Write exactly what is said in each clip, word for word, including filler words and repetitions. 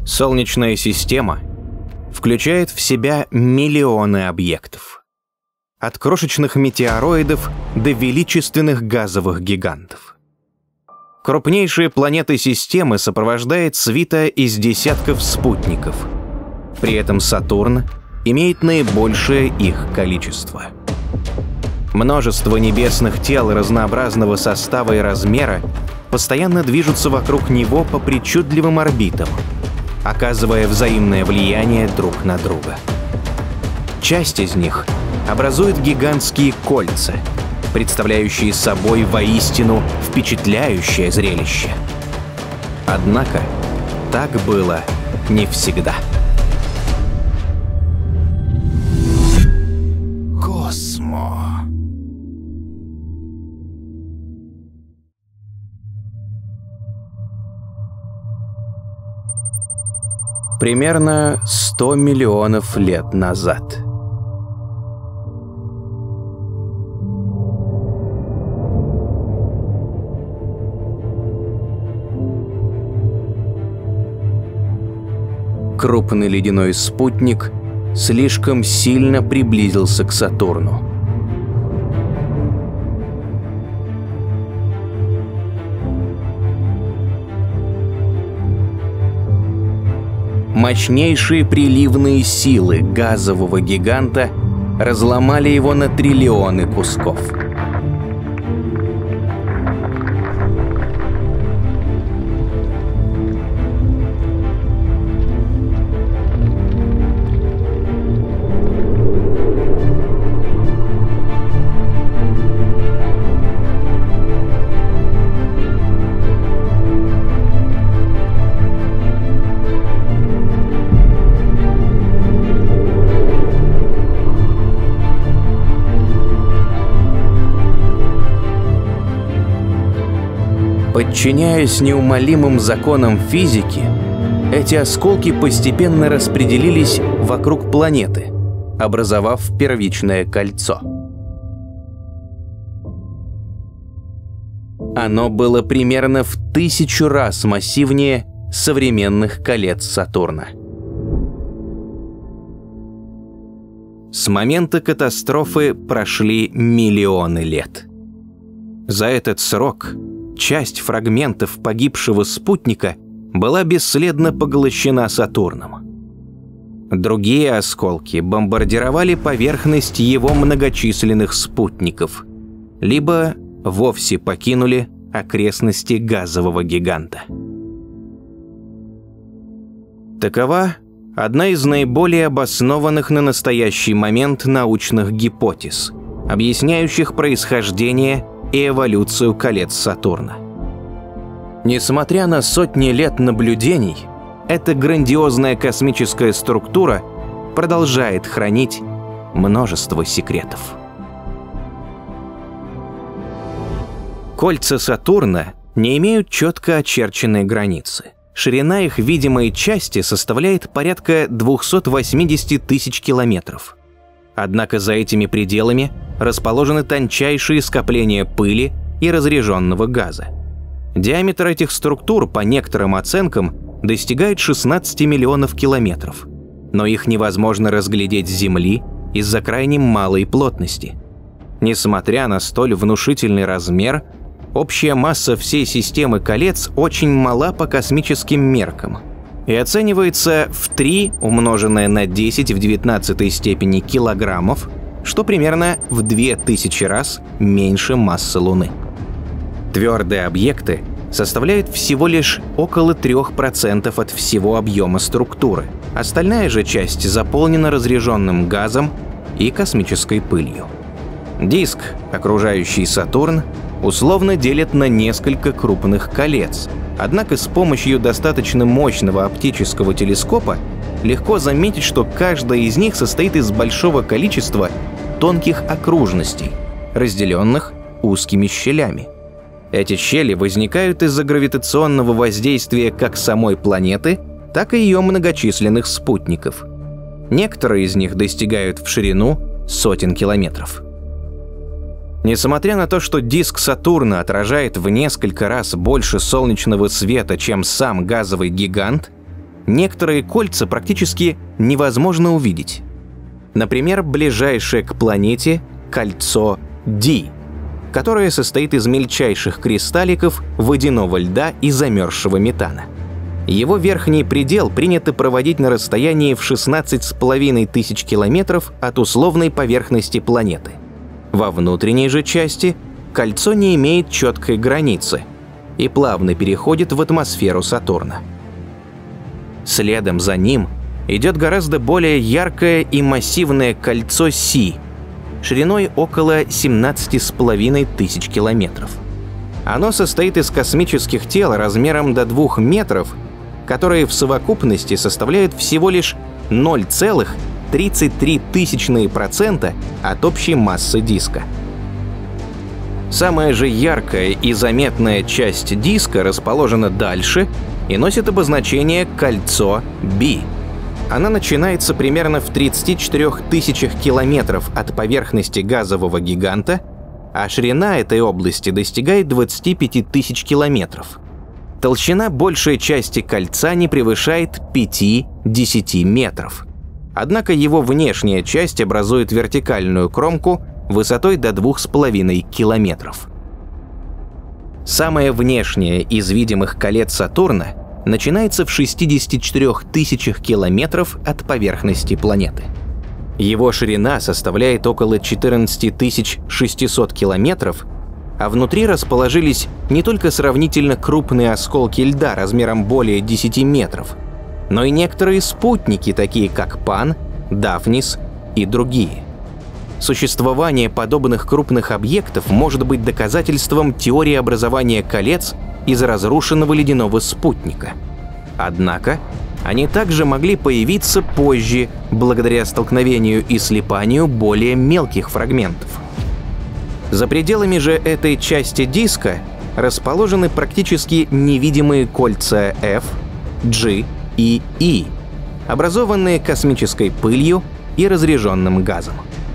Солнечная система включает в себя миллионы объектов. От крошечных метеороидов до величественных газовых гигантов. Крупнейшие планеты системы сопровождает свита из десятков спутников. При этом Сатурн имеет наибольшее их количество. Множество небесных тел разнообразного состава и размера постоянно движутся вокруг него по причудливым орбитам, оказывая взаимное влияние друг на друга. Часть из них образует гигантские кольца, представляющие собой воистину впечатляющее зрелище. Однако так было не всегда. Космо. Примерно сто миллионов лет назад. Крупный ледяной спутник слишком сильно приблизился к Сатурну. Мощнейшие приливные силы газового гиганта разломали его на триллионы кусков. Подчиняясь неумолимым законам физики, эти осколки постепенно распределились вокруг планеты, образовав первичное кольцо. Оно было примерно в тысячу раз массивнее современных колец Сатурна. С момента катастрофы прошли миллионы лет. За этот срок часть фрагментов погибшего спутника была бесследно поглощена Сатурном. Другие осколки бомбардировали поверхность его многочисленных спутников, либо вовсе покинули окрестности газового гиганта. Такова одна из наиболее обоснованных на настоящий момент научных гипотез, объясняющих происхождение и эволюцию колец Сатурна. Несмотря на сотни лет наблюдений, эта грандиозная космическая структура продолжает хранить множество секретов. Кольца Сатурна не имеют четко очерченной границы. Ширина их видимой части составляет порядка двухсот восьмидесяти тысяч километров. Однако за этими пределами расположены тончайшие скопления пыли и разреженного газа. Диаметр этих структур, по некоторым оценкам, достигает шестнадцати миллионов километров, но их невозможно разглядеть с Земли из-за крайне малой плотности. Несмотря на столь внушительный размер, общая масса всей системы колец очень мала по космическим меркам и оценивается в три умноженное на десять в девятнадцатой степени килограммов, что примерно в две тысячи раз меньше массы Луны. Твердые объекты составляют всего лишь около трёх процентов от всего объема структуры. Остальная же часть заполнена разреженным газом и космической пылью. Диск, окружающий Сатурн, условно делят на несколько крупных колец, однако с помощью достаточно мощного оптического телескопа легко заметить, что каждая из них состоит из большого количества тонких окружностей, разделенных узкими щелями. Эти щели возникают из-за гравитационного воздействия как самой планеты, так и ее многочисленных спутников. Некоторые из них достигают в ширину сотен километров. Несмотря на то, что диск Сатурна отражает в несколько раз больше солнечного света, чем сам газовый гигант, некоторые кольца практически невозможно увидеть. Например, ближайшее к планете кольцо Ди, которое состоит из мельчайших кристалликов водяного льда и замерзшего метана. Его верхний предел принято проводить на расстоянии в шестнадцать с половиной тысяч километров от условной поверхности планеты. Во внутренней же части кольцо не имеет четкой границы и плавно переходит в атмосферу Сатурна. Следом за ним идет гораздо более яркое и массивное кольцо Си, шириной около семнадцати с половиной тысяч километров. Оно состоит из космических тел размером до двух метров, которые в совокупности составляют всего лишь ноль целых тридцать три тысячных процента от общей массы диска. Самая же яркая и заметная часть диска расположена дальше и носит обозначение «кольцо Би». Она начинается примерно в тридцати четырёх тысячах километров от поверхности газового гиганта, а ширина этой области достигает двадцати пяти тысяч километров. Толщина большей части кольца не превышает пяти-десяти метров. Однако его внешняя часть образует вертикальную кромку высотой до двух с половиной километров. Самое внешнее из видимых колец Сатурна начинается в шестидесяти четырёх тысячах километров от поверхности планеты. Его ширина составляет около четырнадцати тысяч шестисот километров, а внутри расположились не только сравнительно крупные осколки льда размером более десяти метров, но и некоторые спутники, такие как Пан, Дафнис и другие. Существование подобных крупных объектов может быть доказательством теории образования колец из разрушенного ледяного спутника. Однако, они также могли появиться позже, благодаря столкновению и слипанию более мелких фрагментов. За пределами же этой части диска расположены практически невидимые кольца F, G и E, образованные космической пылью и разряженным газом.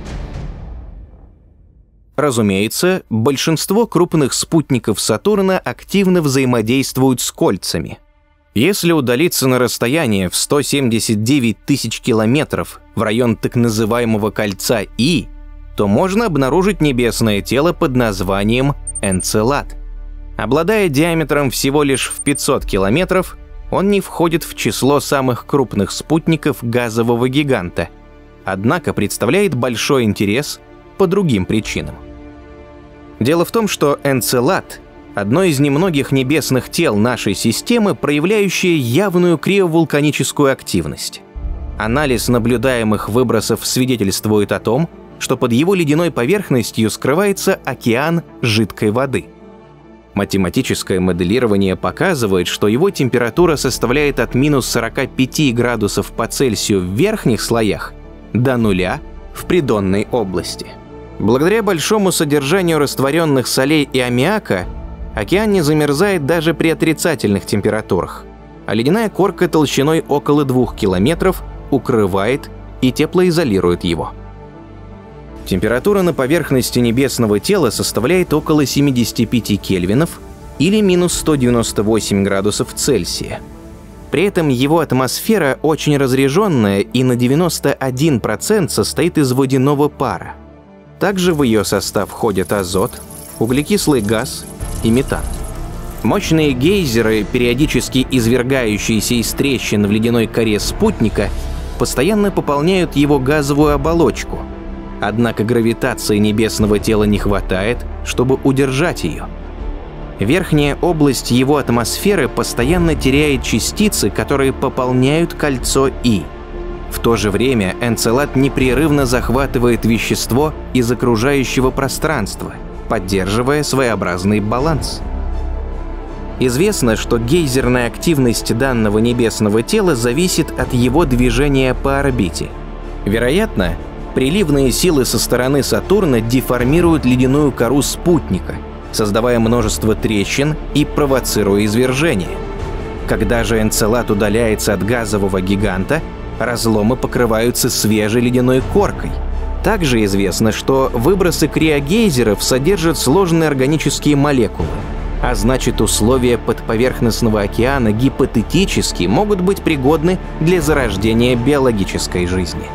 Разумеется, большинство крупных спутников Сатурна активно взаимодействуют с кольцами. Если удалиться на расстояние в сто семьдесят девять тысяч километров в район так называемого кольца И, то можно обнаружить небесное тело под названием Энцелад. Обладая диаметром всего лишь в пятьсот километров, он не входит в число самых крупных спутников газового гиганта, однако представляет большой интерес по другим причинам. Дело в том, что Энцелад — одно из немногих небесных тел нашей системы, проявляющее явную криовулканическую активность. Анализ наблюдаемых выбросов свидетельствует о том, что под его ледяной поверхностью скрывается океан жидкой воды. Математическое моделирование показывает, что его температура составляет от минус сорока пяти градусов по Цельсию в верхних слоях до нуля в придонной области. Благодаря большому содержанию растворенных солей и аммиака океан не замерзает даже при отрицательных температурах, а ледяная корка толщиной около двух километров укрывает и теплоизолирует его. Температура на поверхности небесного тела составляет около семидесяти пяти кельвинов или минус сто девяносто восемь градусов Цельсия. При этом его атмосфера очень разряженная и на девяносто один процент состоит из водяного пара. Также в ее состав входят азот, углекислый газ и метан. Мощные гейзеры, периодически извергающиеся из трещин в ледяной коре спутника, постоянно пополняют его газовую оболочку. Однако гравитации небесного тела не хватает, чтобы удержать ее. Верхняя область его атмосферы постоянно теряет частицы, которые пополняют кольцо И. В то же время Энцелад непрерывно захватывает вещество из окружающего пространства, поддерживая своеобразный баланс. Известно, что гейзерная активность данного небесного тела зависит от его движения по орбите. Вероятно, приливные силы со стороны Сатурна деформируют ледяную кору спутника, создавая множество трещин и провоцируя извержения. Когда же Энцелад удаляется от газового гиганта, разломы покрываются свежей ледяной коркой. Также известно, что выбросы криогейзеров содержат сложные органические молекулы, А значит, условия подповерхностного океана гипотетически могут быть пригодны для зарождения биологической жизни.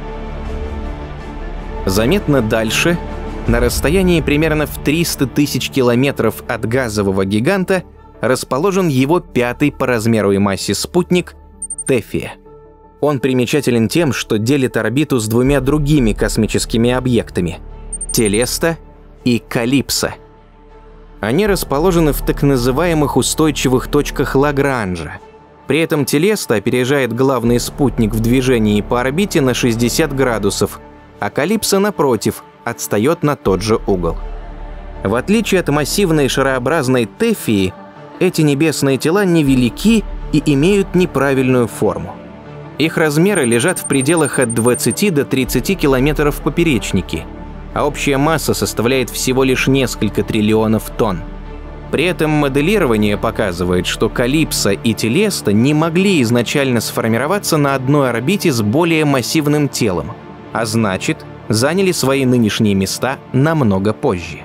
Заметно дальше, на расстоянии примерно в триста тысяч километров от газового гиганта, расположен его пятый по размеру и массе спутник Тефия. Он примечателен тем, что делит орбиту с двумя другими космическими объектами – Телеста и Калипсо. Они расположены в так называемых устойчивых точках Лагранжа. При этом Телеста опережает главный спутник в движении по орбите на шестьдесят градусов, а Калипсо, напротив, отстает на тот же угол. В отличие от массивной шарообразной Тефии, эти небесные тела невелики и имеют неправильную форму. Их размеры лежат в пределах от двадцати до тридцати километров в поперечнике, а общая масса составляет всего лишь несколько триллионов тонн. При этом моделирование показывает, что Калипсо и Телеста не могли изначально сформироваться на одной орбите с более массивным телом, а значит, заняли свои нынешние места намного позже.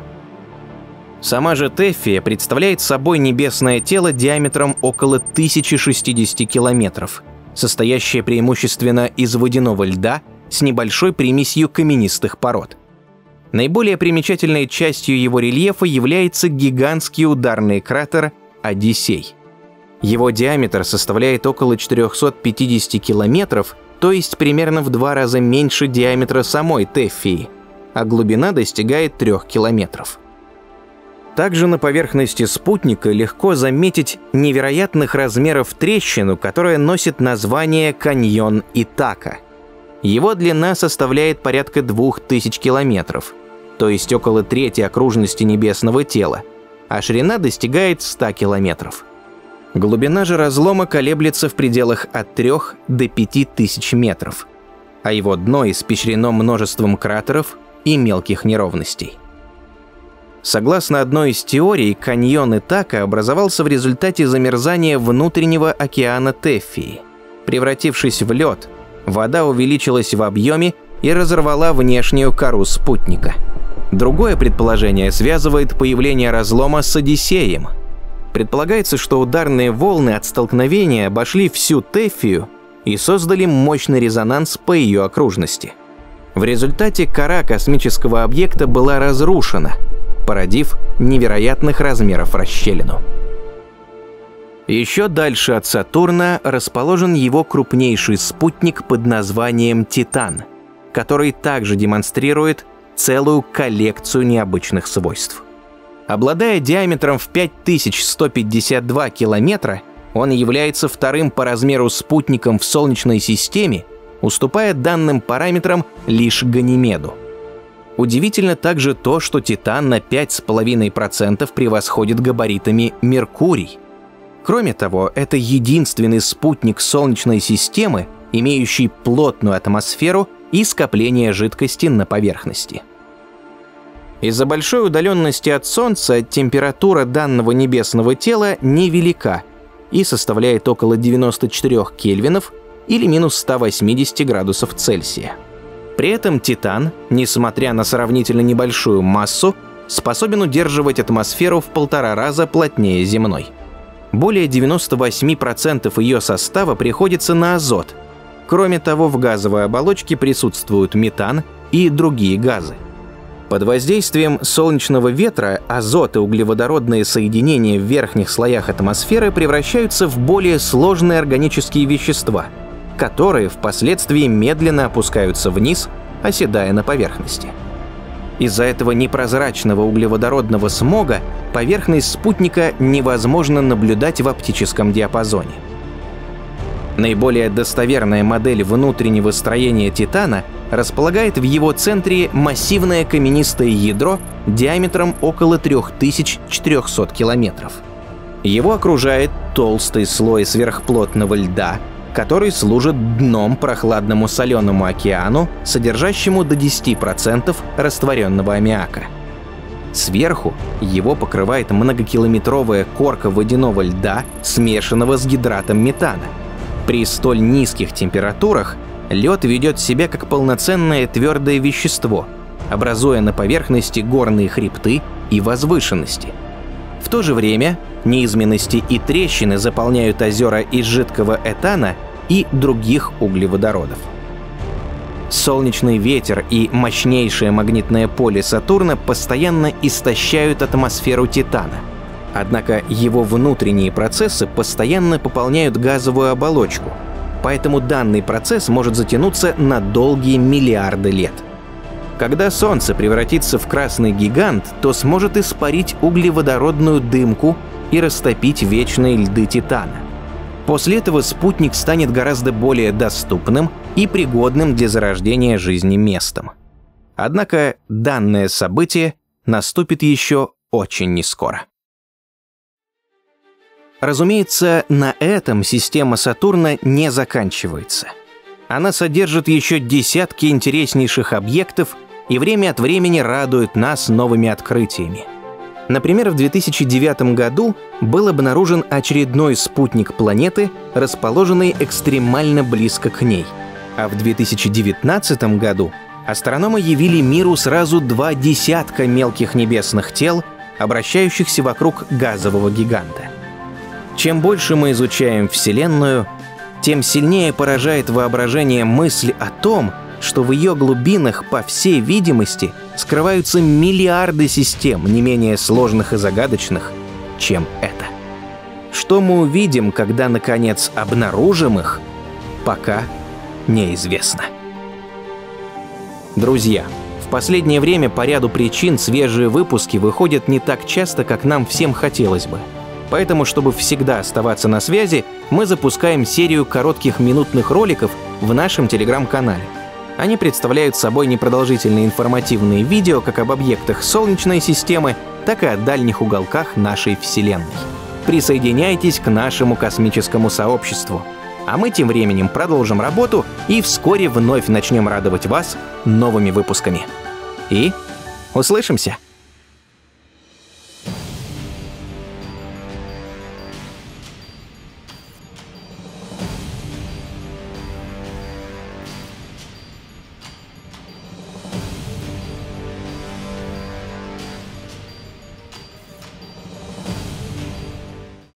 Сама же Тефия представляет собой небесное тело диаметром около тысячи шестидесяти километров, состоящее преимущественно из водяного льда с небольшой примесью каменистых пород. Наиболее примечательной частью его рельефа является гигантский ударный кратер Одиссей. Его диаметр составляет около четырехсот пятидесяти километров, то есть примерно в два раза меньше диаметра самой Тефии, а глубина достигает трёх километров. Также на поверхности спутника легко заметить невероятных размеров трещину, которая носит название каньон Итака. Его длина составляет порядка двух тысяч километров, то есть около трети окружности небесного тела, а ширина достигает ста километров. Глубина же разлома колеблется в пределах от трёх до пяти тысяч метров, а его дно испещрено множеством кратеров и мелких неровностей. Согласно одной из теорий, каньон Итака образовался в результате замерзания внутреннего океана Тефии. Превратившись в лед, вода увеличилась в объеме и разорвала внешнюю кору спутника. Другое предположение связывает появление разлома с Одиссеем. Предполагается, что ударные волны от столкновения обошли всю Тефию и создали мощный резонанс по ее окружности. В результате кора космического объекта была разрушена, породив невероятных размеров расщелину. Еще дальше от Сатурна расположен его крупнейший спутник под названием Титан, который также демонстрирует целую коллекцию необычных свойств. Обладая диаметром в пять тысяч сто пятьдесят два километра, он является вторым по размеру спутником в Солнечной системе, уступая данным параметрам лишь Ганимеду. Удивительно также то, что Титан на пять с половиной процентов превосходит габаритами Меркурий. Кроме того, это единственный спутник Солнечной системы, имеющий плотную атмосферу и скопление жидкости на поверхности. Из-за большой удаленности от Солнца температура данного небесного тела невелика и составляет около девяноста четырёх кельвинов или минус ста восьмидесяти градусов Цельсия. При этом Титан, несмотря на сравнительно небольшую массу, способен удерживать атмосферу в полтора раза плотнее земной. Более девяноста восьми процентов ее состава приходится на азот. Кроме того, в газовой оболочке присутствуют метан и другие газы. Под воздействием солнечного ветра азот и углеводородные соединения в верхних слоях атмосферы превращаются в более сложные органические вещества, которые впоследствии медленно опускаются вниз, оседая на поверхности. Из-за этого непрозрачного углеводородного смога поверхность спутника невозможно наблюдать в оптическом диапазоне. Наиболее достоверная модель внутреннего строения Титана располагает в его центре массивное каменистое ядро диаметром около трёх тысяч четырёхсот километров. Его окружает толстый слой сверхплотного льда, который служит дном прохладному соленому океану, содержащему до десяти процентов растворенного аммиака. Сверху его покрывает многокилометровая корка водяного льда, смешанного с гидратом метана. При столь низких температурах лед ведет себя как полноценное твердое вещество, образуя на поверхности горные хребты и возвышенности. В то же время низменности и трещины заполняют озера из жидкого этана и других углеводородов. Солнечный ветер и мощнейшее магнитное поле Сатурна постоянно истощают атмосферу Титана. Однако его внутренние процессы постоянно пополняют газовую оболочку, поэтому данный процесс может затянуться на долгие миллиарды лет. Когда Солнце превратится в красный гигант, то сможет испарить углеводородную дымку и растопить вечные льды Титана. После этого спутник станет гораздо более доступным и пригодным для зарождения жизни местом. Однако данное событие наступит еще очень нескоро. Разумеется, на этом система Сатурна не заканчивается. Она содержит еще десятки интереснейших объектов и время от времени радует нас новыми открытиями. Например, в две тысячи девятом году был обнаружен очередной спутник планеты, расположенный экстремально близко к ней. А в две тысячи девятнадцатом году астрономы явили миру сразу два десятка мелких небесных тел, обращающихся вокруг газового гиганта. Чем больше мы изучаем Вселенную, тем сильнее поражает воображение мысль о том, что в ее глубинах, по всей видимости, скрываются миллиарды систем, не менее сложных и загадочных, чем это. Что мы увидим, когда, наконец, обнаружим их, пока неизвестно. Друзья, в последнее время по ряду причин свежие выпуски выходят не так часто, как нам всем хотелось бы. Поэтому, чтобы всегда оставаться на связи, мы запускаем серию коротких минутных роликов в нашем телеграм-канале. Они представляют собой непродолжительные информативные видео как об объектах Солнечной системы, так и о дальних уголках нашей Вселенной. Присоединяйтесь к нашему космическому сообществу. А мы тем временем продолжим работу и вскоре вновь начнем радовать вас новыми выпусками. И услышимся!